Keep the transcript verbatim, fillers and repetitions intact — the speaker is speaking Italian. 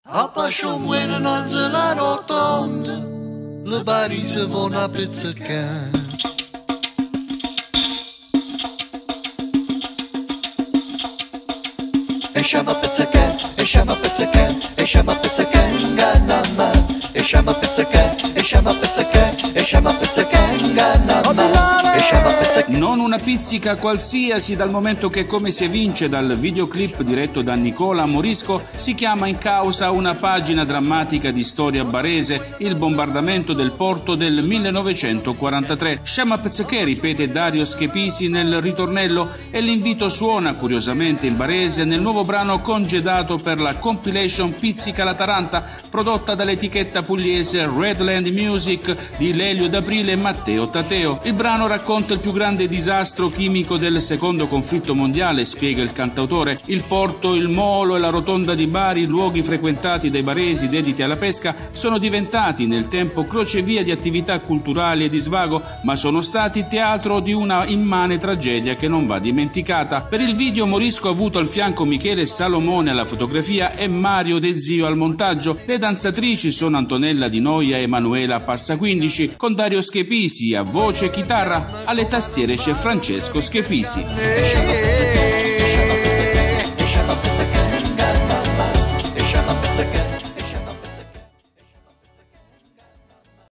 A pascio muoiono non la rotonda, le bari si vanno a pizzicare. E siamo a pizzicare, e siamo a pizzicare, e siamo a pizzicare in Ganama. E siamo a pizzicare, e siamo a pizzicare, e siamo a pizzicare in Ganama. E siamo a pizzicare. Non una pizzica qualsiasi, dal momento che, come si evince dal videoclip diretto da Nicola Morisco, si chiama in causa una pagina drammatica di storia barese, il bombardamento del porto del millenovecentoquarantatré. Sciama Pezzeché, ripete Dario Schepisi nel ritornello, e l'invito suona curiosamente in barese nel nuovo brano congedato per la compilation Pizzica la Taranta, prodotta dall'etichetta pugliese Redland Music di Lelio D'Aprile e Matteo Tateo. Il brano racconta il più grande disastro chimico del secondo conflitto mondiale, spiega il cantautore. Il porto, il molo e la rotonda di Bari, luoghi frequentati dai baresi dediti alla pesca, sono diventati nel tempo crocevia di attività culturali e di svago, ma sono stati teatro di una immane tragedia che non va dimenticata. Per il video Morisco ha avuto al fianco Michele Salomone alla fotografia e Mario De Zio al montaggio. Le danzatrici sono Antonella Di Noia e Emanuela Passaquindici, con Dario Schepisi a voce e chitarra. Alle tastiere c'è Francesco Schepisi.